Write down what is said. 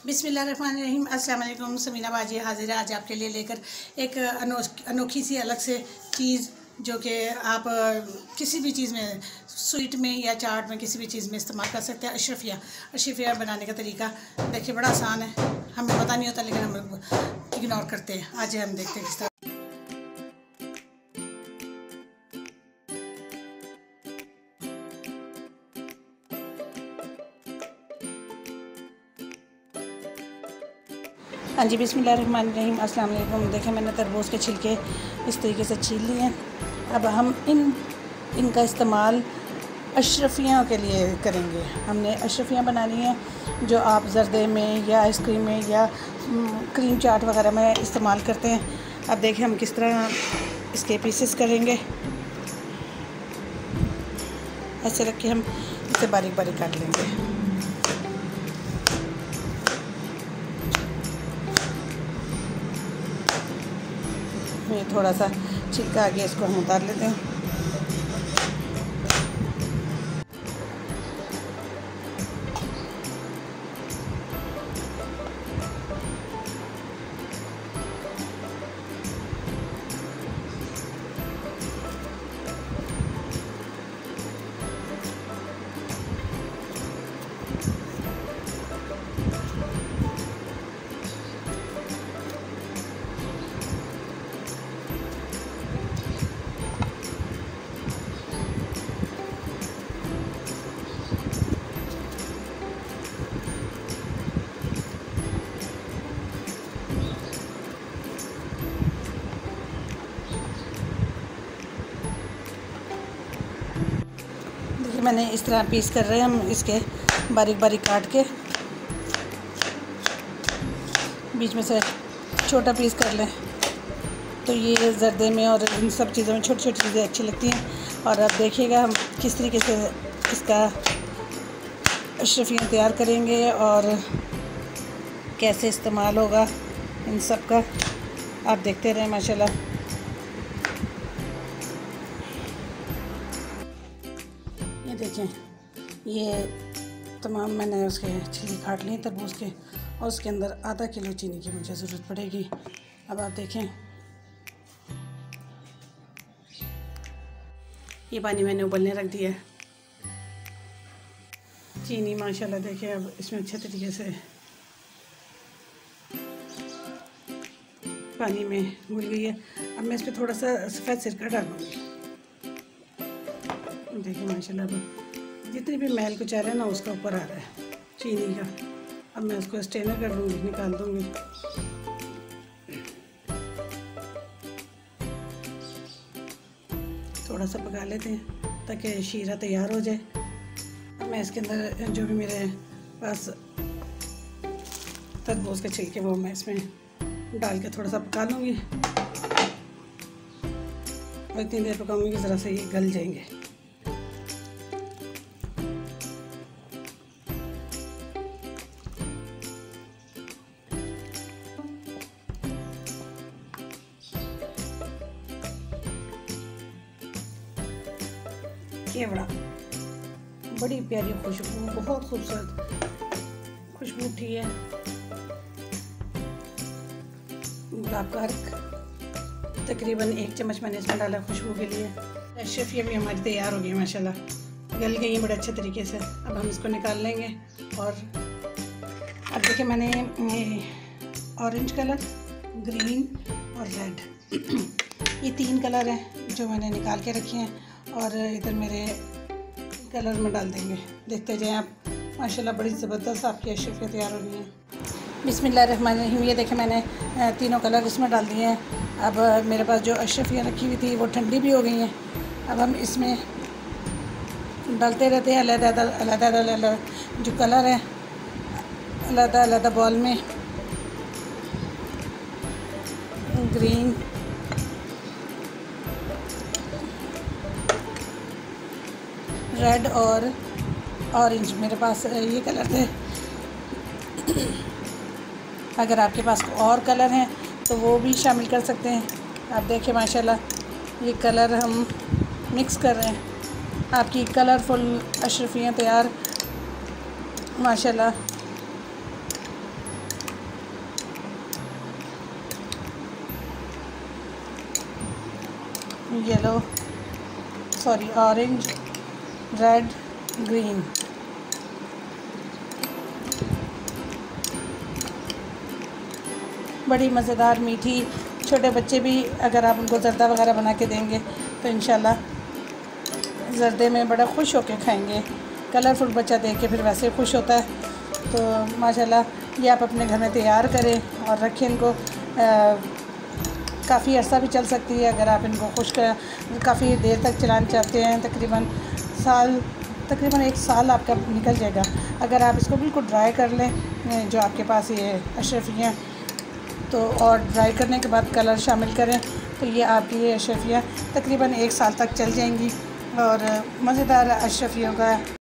बिस्मिल्लाहिर्रहमानिर्रहीम। अस्सलाम वालेकुम। समीना बाजी हाजिर है आज आपके लिए लेकर एक अनोखी सी अलग से चीज़ जो कि आप किसी भी चीज़ में, स्वीट में या चाट में, किसी भी चीज़ में इस्तेमाल कर सकते हैं। अशरफिया बनाने का तरीका देखिए बड़ा आसान है, हमें पता नहीं होता लेकिन हम इग्नोर करते हैं। आज हम देखते हैं किस तरह। हाँ जी, बिस्मिल्लाहिर्रहमानिर्रहीम। अस्सलाम वालेकुम। देखें मैंने तरबूज के छिलके इस तरीके से छील लिए हैं। अब हम इनका इस्तेमाल अशरफियाँ के लिए करेंगे। हमने अशरफियाँ बनानी हैं जो आप ज़र्दे में या आइसक्रीम में या क्रीम चाट वगैरह में इस्तेमाल करते हैं। अब देखें हम किस तरह इसके पीसेस करेंगे। ऐसे रख के हम इसे बारीक बारीक काट लेंगे। ये थोड़ा सा छिलका आगे इसको हम उतार लेते हैं। मैंने इस तरह पीस कर रहे हैं हम इसके बारीक बारीक काट के, बीच में से छोटा पीस कर लें तो ये ज़र्दे में और इन सब चीज़ों में छोटी छोटी चीज़ें अच्छी लगती हैं। और अब देखिएगा हम किस तरीके से इसका अशरफियाँ तैयार करेंगे और कैसे इस्तेमाल होगा इन सब का। आप देखते रहें माशाल्लाह। ये देखें, ये तमाम मैंने उसके छिलके काट लिए तरबूज के, और उसके अंदर आधा किलो चीनी की मुझे ज़रूरत पड़ेगी। अब आप देखें, ये पानी मैंने उबलने रख दिया है। चीनी माशाल्लाह देखिए अब इसमें अच्छे तरीके से पानी में घुल गई है। अब मैं इस पर थोड़ा सा सफ़ेद सिरका डालूँगी। देखिए माशाल्लाह अब जितनी भी मैल कुछ आ रहा है ना उसका ऊपर आ रहा है चीनी का। अब मैं उसको स्ट्रेनर कर दूँगी, निकाल दूँगी। थोड़ा सा पका लेते हैं ताकि शीरा तैयार हो जाए। अब मैं इसके अंदर जो भी मेरे पास तरबूज के छिलके वो मैं इसमें डाल के थोड़ा सा पका लूँगी, और इतनी देर पकाऊँगी कि ज़रा से ये गल जाएंगे। ये बड़ी प्यारी खुशबू, बहुत खूबसूरत खुशबू उठी है। गुलाब का अर्क तकरीबन 1 चम्मच मैंने इसमें डाला खुशबू के लिए। अशरफियाँ भी हमारी तैयार हो गई माशाल्लाह, गल गई हैं बड़े अच्छे तरीके से। अब हम इसको निकाल लेंगे। और अब देखिए मैंने ऑरेंज कलर, ग्रीन और रेड ये 3 कलर हैं जो मैंने निकाल के रखे हैं, और इधर मेरे कलर में डाल देंगे। देखते जाएं आप, माशाल्लाह बड़ी ज़बरदस्त आपकी अशरफियाँ तैयार हो गई हैं। बिस्मिल्लाहिर्रहमानिर्रहीम। ये देखें मैंने तीनों कलर इसमें डाल दिए हैं। अब मेरे पास जो अशरफियाँ रखी हुई थी वो ठंडी भी हो गई हैं। अब हम इसमें डालते रहते हैं अलग-अलग जो कलर है, अलग-अलग बॉल में। ग्रीन, रेड और ऑरेंज मेरे पास ये कलर थे। अगर आपके पास और कलर हैं तो वो भी शामिल कर सकते हैं। आप देखें माशाल्लाह ये कलर हम मिक्स कर रहे हैं। आपकी कलरफुल अशरफियाँ तैयार माशाल्लाह। Yellow, sorry orange, red, green. बड़ी मज़ेदार मीठी, छोटे बच्चे भी अगर आप उनको ज़र्दा वगैरह बना के देंगे तो इंशाल्लाह ज़र्दे में बड़ा खुश होकर खाएंगे। कलरफुल बच्चा देख के फिर वैसे खुश होता है। तो माशाल्लाह ये आप अपने घर में तैयार करें और रखें इनको। काफ़ी अर्सा भी चल सकती है अगर आप इनको काफ़ी देर तक चलाना चाहते हैं। तकरीबन 1 साल आपका निकल जाएगा अगर आप इसको बिल्कुल ड्राई कर लें। जो आपके पास ये अशरफियाँ तो और ड्राई करने के बाद कलर शामिल करें तो ये आपकी ये अशरफियाँ तकरीबन 1 साल तक चल जाएंगी। और मज़ेदार अशरफियों का